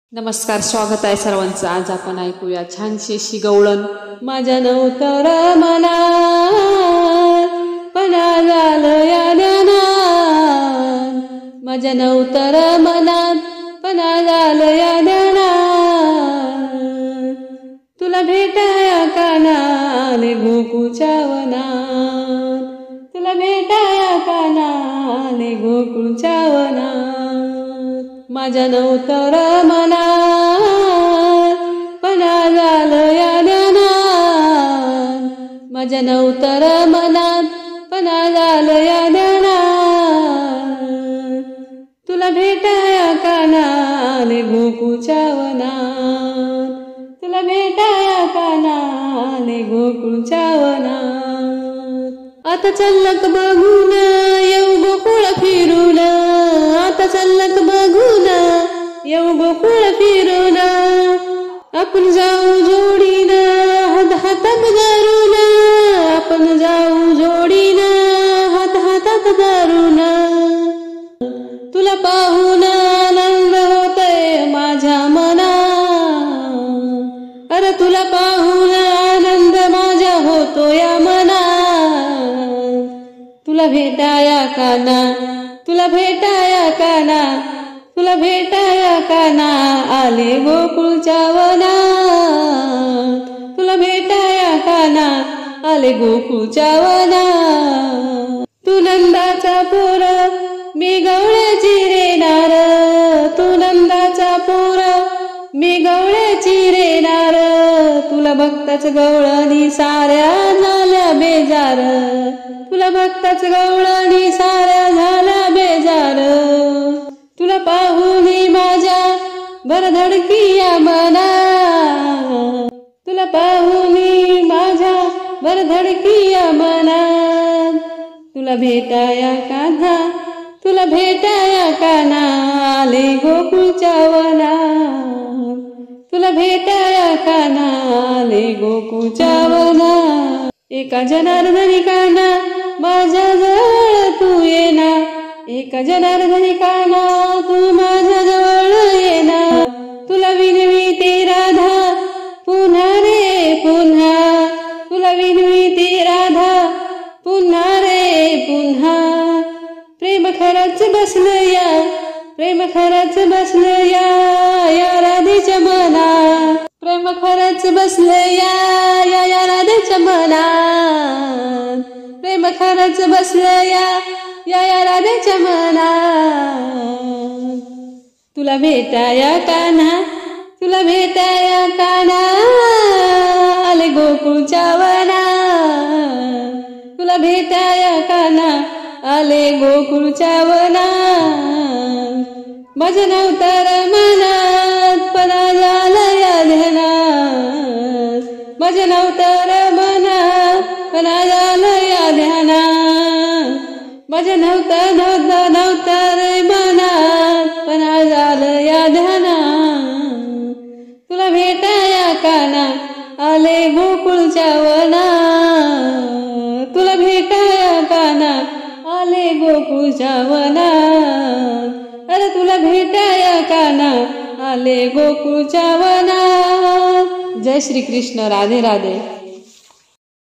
नमस्कार, स्वागत आहे सर्वांचं। आज आपण ऐकूया छानशी अशी गवळण। माझ्या नवतर मनात पणा झालं या ध्यानात, माझ्या नवतर मनात पणा झालं या ध्यानात, तुला भेटाया कानाने गोकुळच्या वनात, तुला भेटाया कानाने गोकुळच्या वनात, माझ्या नवतर मनात पणा झालं या ध्यानात, माझ्या नवतर मनात पणा झालं या ध्यानात, तुला भेटाया कानाने गोकुळच्या वनात, तुला भेटाया कानाने गोकुळच्या वनात। आता चल्लक बघून येऊ गोकुळ फिरून, आता चल्लक बघून येऊ गोकुळ फिरून, आपण जाऊ जोडीन हात हातात धरून, आपण जाऊ जोडीन हात हातात धरून, तुला पाहून आनंद होतोय माझ्या मनात, अरे तुला पाहून आनंद माझ्या होतो या मनात, तुला भेटाया काना, तुला भेटाया काना, तुला भेटाया काना आले गोकुळच्या वनात, तुला भेटाया काना आले गोकुळच्या वनात। तू नंदाचा पोर मी गवळ्याची रेणार, तू नंदाचा पोर मी गवळ्याची रेणार, तुला भक्ताच गवळणी साऱ्या झाल्या बेजार, तुला भक्ताच गवळणी साऱ्या झाल्या बेजार, तुला पाहुनी माझ्या भरधडकी या मनात, तुला पाहुनी माझ्या भरधडकी या मनात, तुला भेटाया कान्हा, तुला भेटाया कान्हा आले गोकुळच्या वनात, तुला भेटाया कान्हा आले गोकुळच्या वनात। एका जनार्दनी कान्हा माझ्या जवळ तू येना, एका जनार्दनी कान्हा तू माझ्या जवळ येना, तुला विनविते राधा पुन्हा रे पुन्हा, तुला विनविते राधा पुन्हा रे पुन्हा, प्रेम खरंच बसलं या, प्रेम खरंच बसलं या राधेच्या मनात, प्रेम खरंच बसलं या राधेच्या मनात, प्रेम खरंच बसलं या राधेच्या मनात। तुला भेटाया कान्हा, तुला भेटाया कान्हा आले गोकुळच्या वनात, तुला भेटाया कान्हा आले गोकुळच्या वनात, माझ्या नवतर मनात पणा झालं या ध्यानात, माझ्या नवतर मनात पणा झालं या ध्यानात, माझ्या नवतर मनात पणा झालं या ध्यानात, तुला भेटाया कान्हा आले गोकुळच्या वनात, तुला भेटाया कान्हा आले गोकुळच्या वनात, अरे तुला भेटाया कान्हा आले गोकुळच्या वनात। जय श्री कृष्ण, राधे राधे।